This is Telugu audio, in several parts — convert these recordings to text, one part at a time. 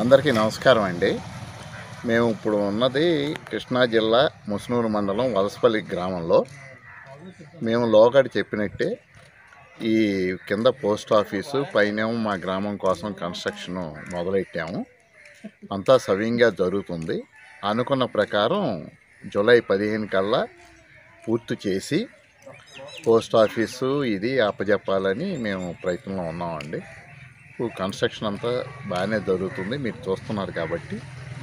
అందరికీ నమస్కారం అండి. మేము ఇప్పుడు ఉన్నది కృష్ణా జిల్లా ముసునూరు మండలం వలసపల్లి గ్రామంలో. మేము లోగడ చెప్పినట్టే ఈ కింద పోస్ట్ ఆఫీసు పైనేమో మా గ్రామం కోసం కన్స్ట్రక్షను మొదలెట్టాము. అంతా సవ్యంగా జరుగుతుంది. అనుకున్న ప్రకారం జూలై 15 కల్లా పూర్తి చేసి పోస్ట్ ఆఫీసు ఇది అప్పజెప్పాలని మేము ప్రయత్నంలో ఉన్నామండి. కన్స్ట్రక్షన్ అంతా బాగానే జరుగుతుంది, మీరు చూస్తున్నారు కాబట్టి.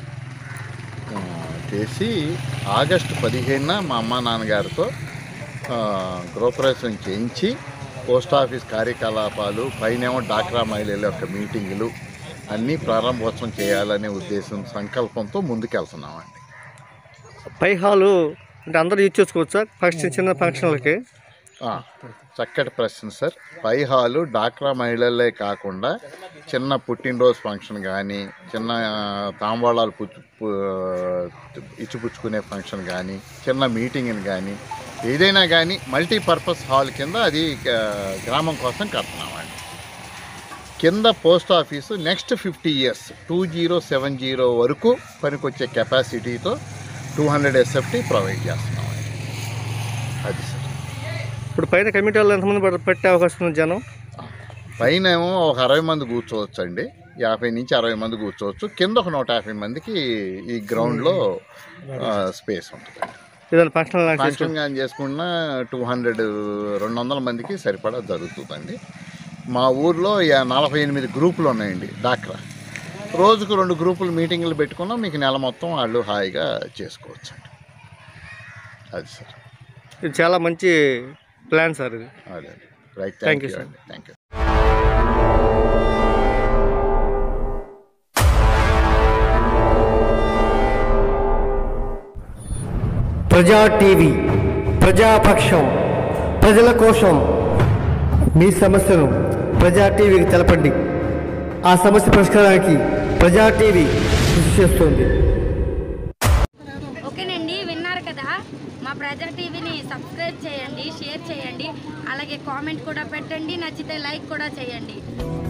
చేసి ఆగస్టు 15న మా అమ్మ నాన్నగారితో గృహప్రవేశం చేయించి పోస్ట్ ఆఫీస్ కార్యకలాపాలు పైనేమో డాక్రా మహిళల యొక్క మీటింగులు అన్నీ ప్రారంభోత్సవం చేయాలనే ఉద్దేశం సంకల్పంతో ముందుకెళ్తున్నామండి. పై హాలు అంటే అందరూ యూజ్ చేసుకోవచ్చా? ఫంక్షన్ చిన్న ఫంక్షన్లకి చక్కటి ప్రశ్న సార్. పై హాలు డాక్రా మహిళలే కాకుండా చిన్న పుట్టినరోజు ఫంక్షన్ కానీ, చిన్న తాంబాళాలు ఇచ్చిపుచ్చుకునే ఫంక్షన్ కానీ, చిన్న మీటింగ్ని కానీ, ఏదైనా కానీ మల్టీపర్పస్ హాల్ కింద అది గ్రామం కోసం కడుతున్నామండి. కింద పోస్ట్ ఆఫీసు నెక్స్ట్ 50 years 2070 వరకు పనికొచ్చే కెపాసిటీతో 200 SFT ప్రొవైడ్ చేస్తున్నామండి. అది సార్. ఇప్పుడు పైన కమిటీ వాళ్ళు ఎంతమంది పెట్టే అవకాశం ఉంది? జనం పైన ఏమో ఒక 60 మంది కూర్చోవచ్చు అండి, 50 నుంచి 60 మంది కూర్చోవచ్చు. కింద ఒక 150 మందికి ఈ గ్రౌండ్లో స్పేస్ ఉంటుంది. ఏదైనా ఫంక్షన్ కానీ చేసుకున్న 200 మందికి సరిపడా జరుగుతుందండి. మా ఊర్లో 48 గ్రూపులు ఉన్నాయండి డాక్రా. రోజుకు 2 గ్రూపులు మీటింగ్లు పెట్టుకున్నా మీకు నెల మొత్తం వాళ్ళు హాయిగా చేసుకోవచ్చు అండి. అది సార్. ఇది చాలా మంచి ప్లాన్ సార్ ఇది. అదే right. Thank you sir. Thank you. Praja TV, ప్రజాపక్షం, ప్రజల కోసం. మీ సమస్యను ప్రజా టీవీకి తెలపండి. ఆ సమస్య పరిష్కారానికి ప్రజా టీవీ కృషి చేస్తుంది. ఓకేనండి, విన్నారు కదా. మా ప్రజా టీవీని సబ్స్క్రైబ్ చేయండి, షేర్ చేయండి, అలాగే కామెంట్ కూడా పెట్టండి, నచ్చితే లైక్ కూడా చేయండి.